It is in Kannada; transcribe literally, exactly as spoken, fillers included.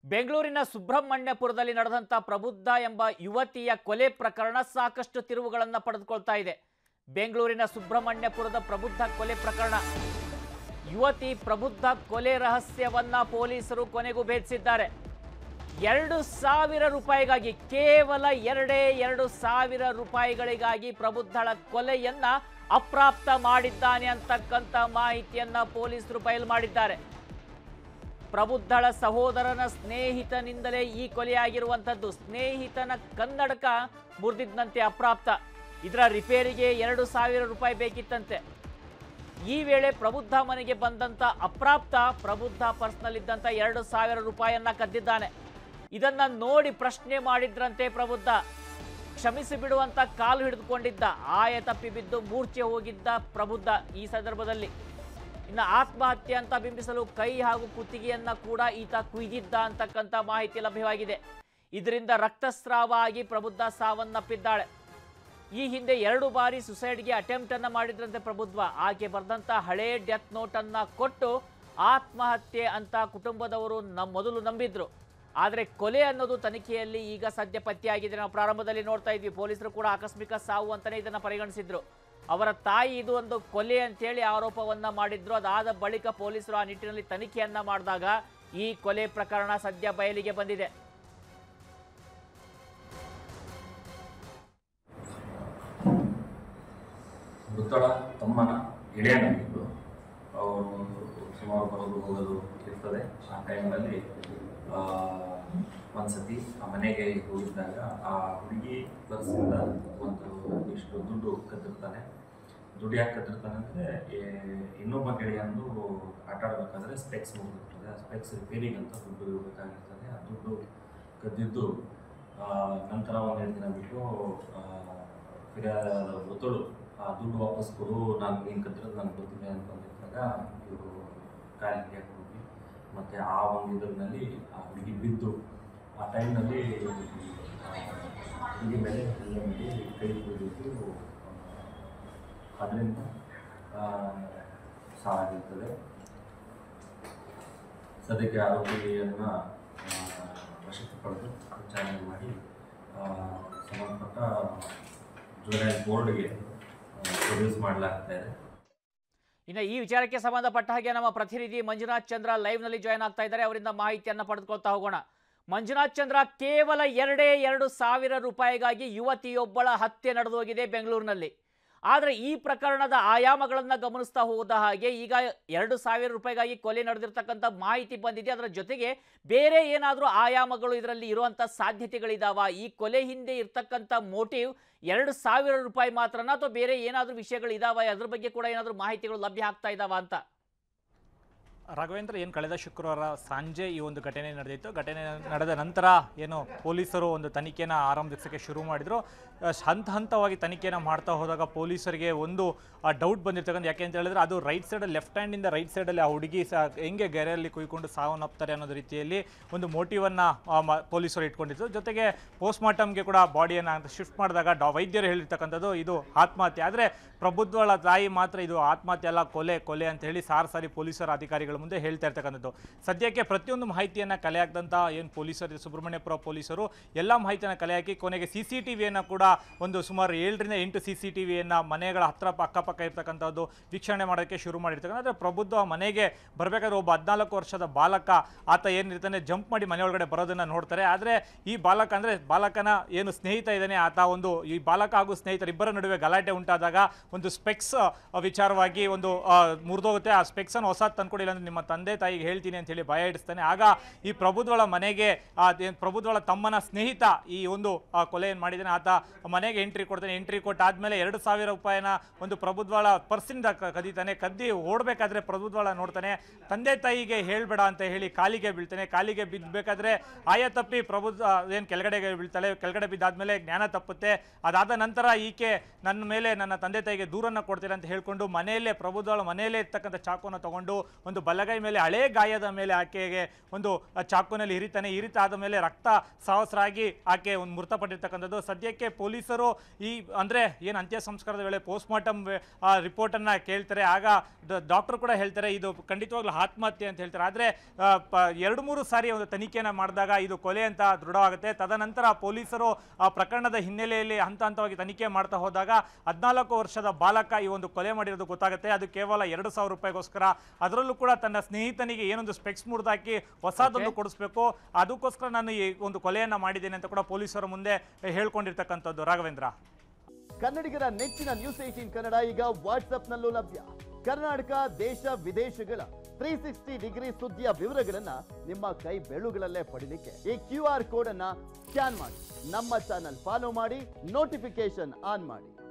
ಬೆಂಗಳೂರಿನ ಸುಬ್ರಹ್ಮಣ್ಯಪುರದಲ್ಲಿ ನಡೆದಂತ ಪ್ರಬುದ್ಧ ಎಂಬ ಯುವತಿಯ ಕೊಲೆ ಪ್ರಕರಣ ಸಾಕಷ್ಟು ತಿರುವುಗಳನ್ನು ಪಡೆದುಕೊಳ್ತಾ ಇದೆ. ಬೆಂಗಳೂರಿನ ಸುಬ್ರಹ್ಮಣ್ಯಪುರದ ಪ್ರಬುದ್ಧ ಕೊಲೆ ಪ್ರಕರಣ, ಯುವತಿ ಪ್ರಬುದ್ಧ ಕೊಲೆ ರಹಸ್ಯವನ್ನ ಪೊಲೀಸರು ಕೊನೆಗೂ ಭೇದಿಸಿದ್ದಾರೆ. ಎರಡು ಸಾವಿರ ರೂಪಾಯಿಗಾಗಿ, ಕೇವಲ ಎರಡೇ ಎರಡು ಸಾವಿರ ರೂಪಾಯಿಗಳಿಗಾಗಿ ಪ್ರಬುದ್ಧಳ ಕೊಲೆಯನ್ನ ಅಪ್ರಾಪ್ತ ಮಾಡಿದ್ದಾನೆ ಅಂತಕ್ಕಂಥ ಮಾಹಿತಿಯನ್ನ ಪೊಲೀಸರು ಬಯಲು ಮಾಡಿದ್ದಾರೆ. ಪ್ರಬುದ್ಧಳ ಸಹೋದರನ ಸ್ನೇಹಿತನಿಂದಲೇ ಈ ಕೊಲೆಯಾಗಿರುವಂಥದ್ದು. ಸ್ನೇಹಿತನ ಕನ್ನಡಕ ಮುರಿದಿದ್ದಂತೆ ಅಪ್ರಾಪ್ತ, ಇದರ ರಿಪೇರಿಗೆ ಎರಡು ಸಾವಿರ ರೂಪಾಯಿ ಬೇಕಿತ್ತಂತೆ. ಈ ವೇಳೆ ಪ್ರಬುದ್ಧ ಮನೆಗೆ ಬಂದಂತ ಅಪ್ರಾಪ್ತ ಪ್ರಬುದ್ಧ ಪರ್ಸ್ನಲ್ಲಿದ್ದಂಥ ಎರಡು ಸಾವಿರ ರೂಪಾಯಿಯನ್ನ ಕದ್ದಿದ್ದಾನೆ. ಇದನ್ನ ನೋಡಿ ಪ್ರಶ್ನೆ ಮಾಡಿದ್ರಂತೆ ಪ್ರಬುದ್ಧ. ಕ್ಷಮಿಸಿ ಬಿಡುವಂತ ಕಾಲು ಹಿಡಿದುಕೊಂಡಿದ್ದ, ಆಯ ತಪ್ಪಿ ಬಿದ್ದು ಮೂರ್ಛೆ ಹೋಗಿದ್ದ ಪ್ರಬುದ್ಧ. ಈ ಸಂದರ್ಭದಲ್ಲಿ ಇನ್ನು ಆತ್ಮಹತ್ಯೆ ಅಂತ ಬಿಂಬಿಸಲು ಕೈ ಹಾಗೂ ಕುತ್ತಿಗೆಯನ್ನ ಕೂಡ ಈತ ಕುಯ್ದಿದ್ದ ಅಂತಕ್ಕಂಥ ಮಾಹಿತಿ ಲಭ್ಯವಾಗಿದೆ. ಇದರಿಂದ ರಕ್ತಸ್ರಾವ ಆಗಿ ಪ್ರಬುದ್ಧ ಸಾವನ್ನಪ್ಪಿದ್ದಾಳೆ. ಈ ಹಿಂದೆ ಎರಡು ಬಾರಿ ಸುಸೈಡ್ಗೆ ಅಟೆಂಪ್ಟ್ ಅನ್ನ ಮಾಡಿದ್ರಂತೆ ಪ್ರಬುದ್ಧ. ಆಕೆ ಬರೆದಂತ ಹಳೇ ಡೆತ್ ನೋಟ್ ಅನ್ನ ಕೊಟ್ಟು ಆತ್ಮಹತ್ಯೆ ಅಂತ ಕುಟುಂಬದವರು ನಮ್ಮ ಮೊದಲು ನಂಬಿದ್ರು. ಆದರೆ ಕೊಲೆ ಅನ್ನೋದು ತನಿಖೆಯಲ್ಲಿ ಈಗ ಸದ್ಯ ಪತ್ತೆಯಾಗಿದೆ. ನಾವು ಪ್ರಾರಂಭದಲ್ಲಿ ನೋಡ್ತಾ ಇದ್ವಿ, ಪೊಲೀಸರು ಕೂಡ ಆಕಸ್ಮಿಕ ಸಾವು ಅಂತಾನೆ ಇದನ್ನ ಪರಿಗಣಿಸಿದ್ರು. ಅವರ ತಾಯಿ ಇದು ಒಂದು ಕೊಲೆ ಅಂತೇಳಿ ಆರೋಪವನ್ನ ಮಾಡಿದ್ರು. ಅದಾದ ಬಳಿಕ ಪೊಲೀಸರು ಆ ನಿಟ್ಟಿನಲ್ಲಿ ತನಿಖೆಯನ್ನ ಮಾಡಿದಾಗ ಈ ಕೊಲೆ ಪ್ರಕರಣ ಸದ್ಯ ಬಯಲಿಗೆ ಬಂದಿದೆ. ಮೃತಳ ತಮ್ಮನ ಗೆಳೆಯನಾಗಿದ್ದು ಅವರು ಸುಮಾರು ಬರೋದು ಹೋಗೋದು ಇರ್ತದೆ. ಆ ಟೈಮ್ನಲ್ಲಿ ಒಂದ್ಸತಿ ಆ ಮನೆಗೆ ಹೋಗಿದ್ದಾಗ ಆ ಹುಡುಗಿ ಬಸ್ಸಿಂದ ಒಂದು ಇಷ್ಟು ದುಡ್ಡು ಕದ್ದಿರ್ತಾನೆ. ದುಡ್ಡು ಯಾಕೆ ಕದ್ದಿರ್ತಾನೆ ಅಂದರೆ, ಇನ್ನೊಬ್ಬ ಗೆಳೆಯಂದು ಆಟ ಆಡಬೇಕಾದ್ರೆ ಸ್ಪೆಕ್ಸ್ ಮುಗಿದಿರ್ತದೆ. ಆ ಸ್ಪೆಕ್ಸ್ ರಿಪೇರಿಗಂತ ದುಡ್ಡು ಇರಬೇಕಾಗಿರ್ತದೆ. ಆ ದುಡ್ಡು ಕದ್ದಿದ್ದು ನಂತರ ಒಂದೆರಡು ದಿನ ಬಿಟ್ಟು ಫಿರ್ಯಾದ ಮೃತಳು ಆ ದುಡ್ಡು ವಾಪಸ್ ಕೊಡು, ನಾನು ನೀನು ಕದ್ದಿರೋದು ನಾನು ಗೊತ್ತಿದೆ ಅಂತ ಅಂದಿದ್ದಾಗ ಇವರು ಕಾಲಿಗೆ ಹೋಗಿ ಮತ್ತು ಆ ಒಂದು ಇದರಲ್ಲಿ ಆ ಹುಡುಗಿ ಬಿದ್ದು ಆ ಟೈಮ್ನಲ್ಲಿ ಹುಡುಗಿ ಮೇಲೆ ಎಲ್ಲ ಮಾಡಿ ಕೈ ಕುಡಿದು ಅದರಿಂದ ಸಾವಾಗಿರ್ತದೆ. ಸದ್ಯಕ್ಕೆ ಆರೋಪಿಯನ್ನು ವಶಕ್ಕೆ ಪಡೆದು ವಿಚಾರಣೆ ಮಾಡಿ ಸಂಬಂಧಪಟ್ಟ ಜುವೆನೈಲ್ ಬೋರ್ಡ್ಗೆ ಪ್ರೊಡ್ಯೂಸ್ ಮಾಡಲಾಗ್ತಾ ಇದೆ. ಇನ್ನು ಈ ವಿಚಾರಕ್ಕೆ ಸಂಬಂಧಪಟ್ಟ ಹಾಗೆ ನಮ್ಮ ಪ್ರತಿನಿಧಿ ಮಂಜುನಾಥ್ ಚಂದ್ರ ಲೈವ್ ನಲ್ಲಿ ಜಾಯ್ನ್ ಆಗ್ತಾ ಇದ್ದಾರೆ. ಅವರಿಂದ ಮಾಹಿತಿಯನ್ನ ಪಡೆದುಕೊಳ್ತಾ ಹೋಗೋಣ. ಮಂಜುನಾಥ್ ಚಂದ್ರ, ಕೇವಲ ಎರಡೇ ಎರಡು ಸಾವಿರ ರೂಪಾಯಿಗಾಗಿ ಯುವತಿಯೊಬ್ಬಳ ಹತ್ಯೆ ನಡೆದೋಗಿದೆ ಬೆಂಗಳೂರಿನಲ್ಲಿ. ಆದರೆ ಈ ಪ್ರಕರಣದ ಆಯಾಮಗಳನ್ನು ಗಮನಿಸ್ತಾ ಹೋದ ಹಾಗೆ ಈಗ ಎರಡು ಸಾವಿರ ರೂಪಾಯಿಗಾಗಿ ಕೊಲೆ ನಡೆದಿರ್ತಕ್ಕಂಥ ಮಾಹಿತಿ ಬಂದಿದೆ. ಅದರ ಜೊತೆಗೆ ಬೇರೆ ಏನಾದರೂ ಆಯಾಮಗಳು ಇದರಲ್ಲಿ ಇರುವಂಥ ಸಾಧ್ಯತೆಗಳಿದಾವ? ಈ ಕೊಲೆ ಹಿಂದೆ ಇರ್ತಕ್ಕಂಥ ಮೋಟಿವ್ ಎರಡು ಸಾವಿರ ರೂಪಾಯಿ ಮಾತ್ರನಾ ಅಥವಾ ಬೇರೆ ಏನಾದರೂ ವಿಷಯಗಳು ಇದಾವ? ಅದ್ರ ಬಗ್ಗೆ ಕೂಡ ಏನಾದರೂ ಮಾಹಿತಿಗಳು ಲಭ್ಯ ಆಗ್ತಾ ಇದಾವ ಅಂತ? ರಾಘವೇಂದ್ರ, ಏನು ಕಳೆದ ಶುಕ್ರವಾರ ಸಂಜೆ ಈ ಒಂದು ಘಟನೆ ನಡೆದಿತ್ತು. ಘಟನೆ ನಡೆದ ನಂತರ ಏನು ಪೊಲೀಸರು ಒಂದು ತನಿಖೆಯನ್ನು ಆರಂಭಿಸೋಕ್ಕೆ ಶುರು ಮಾಡಿದರು. ಹಂತ ಹಂತವಾಗಿ ತನಿಖೆಯನ್ನು ಮಾಡ್ತಾ ಹೋದಾಗ ಪೊಲೀಸರಿಗೆ ಒಂದು ಡೌಟ್ ಬಂದಿರ್ತಕ್ಕಂಥ, ಯಾಕೆ ಅಂತ ಹೇಳಿದ್ರೆ ಅದು ರೈಟ್ ಸೈಡಲ್ಲಿ ಲೆಫ್ಟ್ ಹ್ಯಾಂಡಿಂದ ರೈಟ್ ಸೈಡಲ್ಲಿ ಆ ಹುಡುಗಿ ಸಹ ಹೆಂಗೆ ಗೆರೆಯಲ್ಲಿ ಕುಯ್ಕೊಂಡು ಸಾವನ್ನಪ್ತಾರೆ ಅನ್ನೋದು ರೀತಿಯಲ್ಲಿ ಒಂದು ಮೋಟಿವನ್ನು ಪೊಲೀಸರು ಇಟ್ಕೊಂಡಿದ್ರು. ಜೊತೆಗೆ ಪೋಸ್ಟ್ ಮಾರ್ಟಮ್ಗೆ ಕೂಡ ಬಾಡಿಯನ್ನು ಶಿಫ್ಟ್ ಮಾಡಿದಾಗ ಡಾ ವೈದ್ಯರು ಹೇಳಿರ್ತಕ್ಕಂಥದ್ದು ಇದು ಆತ್ಮಹತ್ಯೆ. ಆದರೆ ಪ್ರಬುದ್ಧಳ ತಾಯಿ ಮಾತ್ರ ಇದು ಆತ್ಮಹತ್ಯೆ ಅಲ್ಲ, ಕೊಲೆ ಕೊಲೆ ಅಂತ ಹೇಳಿ ಸಾರಿ ಸಾರಿ ಪೊಲೀಸರ ಅಧಿಕಾರಿಗಳ ಮುಂದೆ ಹೇಳ್ತಾ ಇರ್ತಕ್ಕಂಥದ್ದು. ಸದ್ಯಕ್ಕೆ ಪ್ರತಿಯೊಂದು ಮಾಹಿತಿಯನ್ನು ಕಲೆ ಹಾಕಿದಂಥ ಏನು ಪೊಲೀಸರು, ಸುಬ್ರಹ್ಮಣ್ಯಪುರ ಪೊಲೀಸರು ಎಲ್ಲ ಮಾಹಿತಿಯನ್ನು ಕಲೆ ಹಾಕಿ ಕೊನೆಗೆ ಸಿ ಸಿ ಟಿ ವಿಯನ್ನು ಕೂಡ ಒಂದು ಸುಮಾರು ಏಳರಿಂದ ಎಂಟು ಸಿ ಸಿ ಟಿ ವಿಯನ್ನು ಮನೆಗಳ ಹತ್ರ ಅಕ್ಕಪಕ್ಕ ಇರ್ತಕ್ಕಂಥದ್ದು ವೀಕ್ಷಣೆ ಮಾಡೋಕ್ಕೆ ಶುರು ಮಾಡಿರ್ತಕ್ಕಂಥ. ಆದರೆ ಪ್ರಬುದ್ಧ ಮನೆಗೆ ಬರಬೇಕಾದ್ರೆ ಒಬ್ಬ ಹದಿನಾಲ್ಕು ವರ್ಷದ ಬಾಲಕ ಆತ ಏನಿರ್ತಾನೆ ಜಂಪ್ ಮಾಡಿ ಮನೆ ಒಳಗಡೆ ಬರೋದನ್ನು ನೋಡ್ತಾರೆ. ಆದರೆ ಈ ಬಾಲಕ ಅಂದರೆ ಬಾಲಕನ ಏನು ಸ್ನೇಹಿತ ಇದ್ದಾನೆ ಆತ ಒಂದು ಈ ಬಾಲಕ ಹಾಗೂ ಸ್ನೇಹಿತರಿಬ್ಬರ ನಡುವೆ ಗಲಾಟೆ ಉಂಟಾದಾಗ ಒಂದು ಸ್ಪೆಕ್ಸ್ ವಿಚಾರವಾಗಿ ಒಂದು ಮುರಿದೋಗುತ್ತೆ. ಆ ಸ್ಪೆಕ್ಸನ್ನು ಹೊಸ ತಂದ್ಕೊಡಿಲ್ಲ ಅಂದರೆ ನಿಮ್ಮ ತಂದೆ ತಾಯಿಗೆ ಹೇಳ್ತೀನಿ ಅಂತ ಹೇಳಿ ಭಯ ಇಡಿಸ್ತಾನೆ. ಆಗ ಈ ಪ್ರಬುದ್ಧಳ ಮನೆಗೆ ಪ್ರಬುದ್ಧಳ ತಮ್ಮನ ಸ್ನೇಹಿತ ಈ ಒಂದು ಕೊಲೆ ಏನು ಮಾಡಿದ್ದಾನೆ ಆತ ಮನೆಗೆ ಎಂಟ್ರಿ ಕೊಡ್ತಾನೆ. ಎಂಟ್ರಿ ಕೊಟ್ಟಾದ್ಮೇಲೆ ಎರಡು ಸಾವಿರ ರೂಪಾಯಿನ ಒಂದು ಪ್ರಬುದ್ಧಳ ಪರ್ಸಿಂದ ಕದೀತಾನೆ. ಕದ್ದಿ ಓಡಬೇಕಾದ್ರೆ ಪ್ರಬುದ್ಧಳ ನೋಡ್ತಾನೆ. ತಂದೆ ತಾಯಿಗೆ ಹೇಳ್ಬೇಡ ಅಂತ ಹೇಳಿ ಕಾಲಿಗೆ ಬೀಳ್ತಾನೆ. ಕಾಲಿಗೆ ಬಿದ್ದಬೇಕಾದ್ರೆ ಆಯ ತಪ್ಪಿ ಪ್ರಬುದ್ಧ ಏನು ಕೆಳಗಡೆಗೆ ಬೀಳ್ತಾಳೆ. ಕೆಳಗಡೆ ಬಿದ್ದಾದ್ಮೇಲೆ ಜ್ಞಾನ ತಪ್ಪುತ್ತೆ. ಅದಾದ ನಂತರ ಈಕೆ ನನ್ನ ಮೇಲೆ ನನ್ನ ತಂದೆ ತಾಯಿಗೆ ದೂರನ್ನು ಕೊಡ್ತೀರ ಅಂತ ಹೇಳ್ಕೊಂಡು ಮನೆಯಲ್ಲೇ ಪ್ರಬುದ್ಧಳ ಮನೆಯಲ್ಲೇ ಇರ್ತಕ್ಕಂಥ ಚಾಕುವನ್ನು ತಗೊಂಡು ಒಂದು ಬಲ ಬಲಗೈ ಮೇಲೆ ಹಳೆ ಗಾಯದ ಮೇಲೆ ಆಕೆಗೆ ಒಂದು ಚಾಕುನಲ್ಲಿ ಇರಿತಾನೆ. ಇರಿತಾದ ಮೇಲೆ ರಕ್ತ ಸಾವಸರಾಗಿ ಆಕೆ ಒಂದು ಮೃತಪಟ್ಟಿರ್ತಕ್ಕಂಥದ್ದು. ಸದ್ಯಕ್ಕೆ ಪೊಲೀಸರು ಈ ಅಂದರೆ ಏನು ಅಂತ್ಯ ಸಂಸ್ಕಾರದ ವೇಳೆ ಪೋಸ್ಟ್ ಮಾರ್ಟಮ್ ರಿಪೋರ್ಟನ್ನು ಕೇಳ್ತಾರೆ. ಆಗ ಡಾಕ್ಟರ್ ಕೂಡ ಹೇಳ್ತಾರೆ ಇದು ಖಂಡಿತವಾಗ್ಲೂ ಆತ್ಮಹತ್ಯೆ ಅಂತ ಹೇಳ್ತಾರೆ. ಆದರೆ ಎರಡು ಮೂರು ಸಾರಿ ಒಂದು ತನಿಖೆಯನ್ನು ಮಾಡಿದಾಗ ಇದು ಕೊಲೆ ಅಂತ ದೃಢವಾಗುತ್ತೆ. ತದನಂತರ ಪೊಲೀಸರು ಆ ಪ್ರಕರಣದ ಹಿನ್ನೆಲೆಯಲ್ಲಿ ಹಂತ ಹಂತವಾಗಿ ತನಿಖೆ ಮಾಡ್ತಾ ಹೋದಾಗ ಹದಿನಾಲ್ಕು ವರ್ಷದ ಬಾಲಕ ಈ ಒಂದು ಕೊಲೆ ಮಾಡಿರೋದು ಗೊತ್ತಾಗುತ್ತೆ. ಅದು ಕೇವಲ ಎರಡು ಸಾವಿರ ರೂಪಾಯಿಗೋಸ್ಕರ, ಅದರಲ್ಲೂ ಕೂಡ ತನ್ನ ಸ್ನೇಹಿತನಿಗೆ ಏನೊಂದು ಸ್ಪೆಕ್ಸ್ ಮುರಿದಾಕಿ ಹೊಸದೊಂದು ಕೊಡಿಸ್ಬೇಕು, ಅದಕ್ಕೋಸ್ಕರ ನಾನು ಈ ಒಂದು ಕೊಲೆಯನ್ನ ಮಾಡಿದ್ದೇನೆ ಅಂತ ಕೂಡ ಪೊಲೀಸರ ಮುಂದೆ ಹೇಳ್ಕೊಂಡಿರ್ತಕ್ಕಂಥದ್ದು. ರಾಘವೇಂದ್ರ, ಕನ್ನಡಿಗರ ನೆಚ್ಚಿನ ನ್ಯೂಸ್ ಏಟೀನ್ ಕನ್ನಡ ಈಗ ವಾಟ್ಸ್ಆಪ್ನಲ್ಲೂ ಲಭ್ಯ. ಕರ್ನಾಟಕ, ದೇಶ ವಿದೇಶಗಳ ತ್ರೀ ಸಿಕ್ಸ್ಟಿ ಡಿಗ್ರಿ ಸುದ್ದಿಯ ವಿವರಗಳನ್ನ ನಿಮ್ಮ ಕೈ ಬೆರಳುಗಳಲ್ಲೇ ಪಡಿಲಿಕ್ಕೆ ಈ ಕ್ಯೂ ಆರ್ ಕೋಡ್ ಅನ್ನ ಸ್ಕ್ಯಾನ್ ಮಾಡಿ, ನಮ್ಮ ಚಾನಲ್ ಫಾಲೋ ಮಾಡಿ, ನೋಟಿಫಿಕೇಶನ್ ಆನ್ ಮಾಡಿ.